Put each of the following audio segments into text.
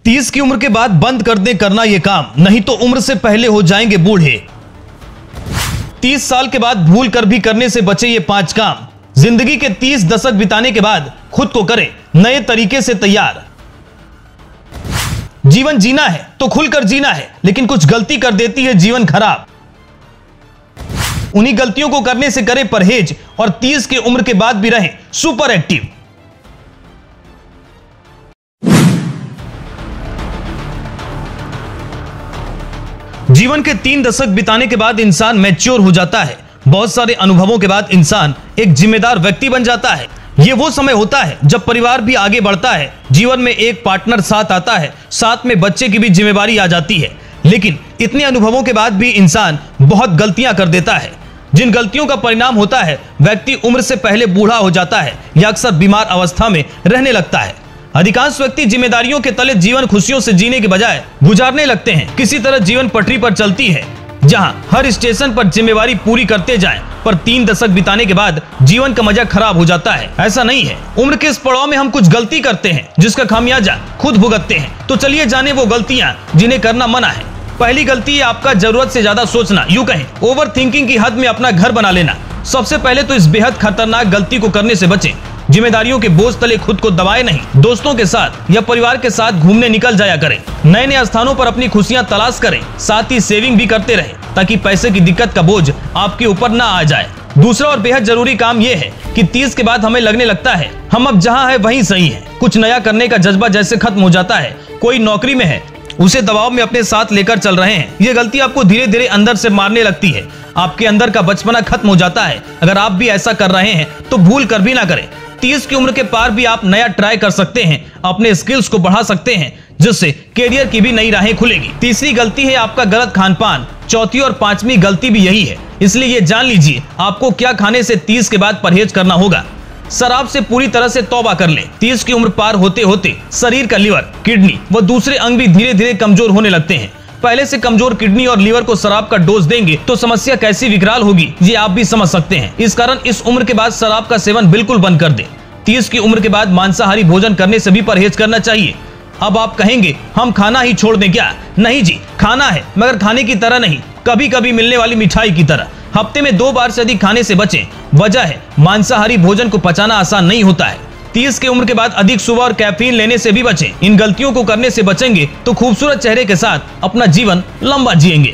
30 की उम्र के बाद बंद कर दे करना ये काम, नहीं तो उम्र से पहले हो जाएंगे बूढ़े। 30 साल के बाद भूल कर भी करने से बचे ये 5 काम। जिंदगी के 30 दशक बिताने के बाद खुद को करें नए तरीके से तैयार। जीवन जीना है तो खुलकर जीना है, लेकिन कुछ गलती कर देती है जीवन खराब। उन्हीं गलतियों को करने से करें परहेज और 30 की उम्र के बाद भी रहें सुपर एक्टिव। जीवन के 3 दशक बिताने के बाद इंसान मैच्योर हो जाता है। बहुत सारे अनुभवों के बाद इंसान एक जिम्मेदार व्यक्ति बन जाता है। ये वो समय होता है जब परिवार भी आगे बढ़ता है, जीवन में एक पार्टनर साथ आता है, साथ में बच्चे की भी जिम्मेदारी आ जाती है। लेकिन इतने अनुभवों के बाद भी इंसान बहुत गलतियां कर देता है, जिन गलतियों का परिणाम होता है व्यक्ति उम्र से पहले बूढ़ा हो जाता है या अक्सर बीमार अवस्था में रहने लगता है। अधिकांश व्यक्ति जिम्मेदारियों के तले जीवन खुशियों से जीने के बजाय गुजारने लगते हैं। किसी तरह जीवन पटरी पर चलती है, जहां हर स्टेशन पर जिम्मेवारी पूरी करते जाएं, पर 3 दशक बिताने के बाद जीवन का मजा खराब हो जाता है। ऐसा नहीं है। उम्र के इस पड़ाव में हम कुछ गलती करते हैं जिसका खामियाजा खुद भुगतते हैं। तो चलिए जाने वो गलतियां जिन्हें करना मना है। पहली गलती है आपका जरूरत से ज्यादा सोचना, यूं कहें ओवर थिंकिंग की हद में अपना घर बना लेना। सबसे पहले तो इस बेहद खतरनाक गलती को करने से बचें। जिम्मेदारियों के बोझ तले खुद को दबाए नहीं। दोस्तों के साथ या परिवार के साथ घूमने निकल जाया करें। नए नए स्थानों पर अपनी खुशियां तलाश करें। साथ ही सेविंग भी करते रहें ताकि पैसे की दिक्कत का बोझ आपके ऊपर ना आ जाए। दूसरा और बेहद जरूरी काम यह है कि 30 के बाद हमें लगने लगता है हम अब जहां है वहीं सही है। कुछ नया करने का जज्बा जैसे खत्म हो जाता है। कोई नौकरी में है, उसे दबाव में अपने साथ लेकर चल रहे हैं। ये गलती आपको धीरे धीरे अंदर से मारने लगती है। आपके अंदर का बचपना खत्म हो जाता है। अगर आप भी ऐसा कर रहे हैं तो भूल कर भी ना करें। 30 की उम्र के पार भी आप नया ट्राई कर सकते हैं, अपने स्किल्स को बढ़ा सकते हैं, जिससे करियर की भी नई राहें खुलेगी। तीसरी गलती है आपका गलत खान पान। चौथी और 5वीं गलती भी यही है, इसलिए ये जान लीजिए आपको क्या खाने से 30 के बाद परहेज करना होगा। शराब से पूरी तरह से तौबा कर लें। 30 की उम्र पार होते होते शरीर का लिवर, किडनी व दूसरे अंग भी धीरे धीरे कमजोर होने लगते हैं। पहले से कमजोर किडनी और लीवर को शराब का डोज देंगे तो समस्या कैसी विकराल होगी ये आप भी समझ सकते हैं। इस कारण इस उम्र के बाद शराब का सेवन बिल्कुल बंद कर दें। 30 की उम्र के बाद मांसाहारी भोजन करने से भी परहेज करना चाहिए। अब आप कहेंगे हम खाना ही छोड़ दें क्या? नहीं जी, खाना है मगर खाने की तरह नहीं, कभी कभी मिलने वाली मिठाई की तरह। हफ्ते में 2 बार से अधिक खाने से बचें। वजह है मांसाहारी भोजन को पचाना आसान नहीं होता है। 30 की उम्र के बाद अधिक सुबह और कैफीन लेने से भी बचें। इन गलतियों को करने से बचेंगे तो खूबसूरत चेहरे के साथ अपना जीवन लंबा जिएंगे।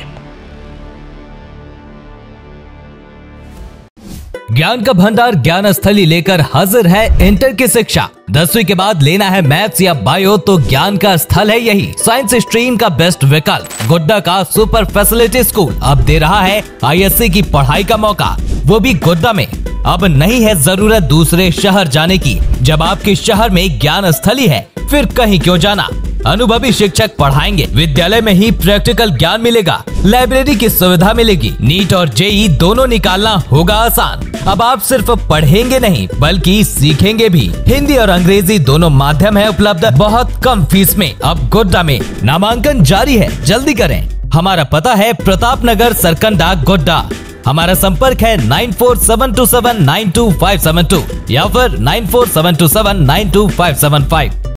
ज्ञान का भंडार ज्ञान स्थली लेकर हाजिर है इंटर की शिक्षा। 10वीं के बाद लेना है मैथ्स या बायो तो ज्ञान का स्थल है यही। साइंस स्ट्रीम का बेस्ट विकल्प गोड्डा का सुपर फैसिलिटी स्कूल अब दे रहा है ISC की पढ़ाई का मौका, वो भी गोड्डा में। अब नहीं है जरूरत दूसरे शहर जाने की। जब आपके शहर में ज्ञान स्थली है फिर कहीं क्यों जाना। अनुभवी शिक्षक पढ़ाएंगे, विद्यालय में ही प्रैक्टिकल ज्ञान मिलेगा, लाइब्रेरी की सुविधा मिलेगी, नीट और JEE दोनों निकालना होगा आसान। अब आप सिर्फ पढ़ेंगे नहीं बल्कि सीखेंगे भी। हिंदी और अंग्रेजी दोनों माध्यम है उपलब्ध बहुत कम फीस में। अब गोड्डा में नामांकन जारी है, जल्दी करें। हमारा पता है प्रताप नगर, सरकंडा, गोड्डा। हमारा संपर्क है 9472792572 या फिर 9472792575।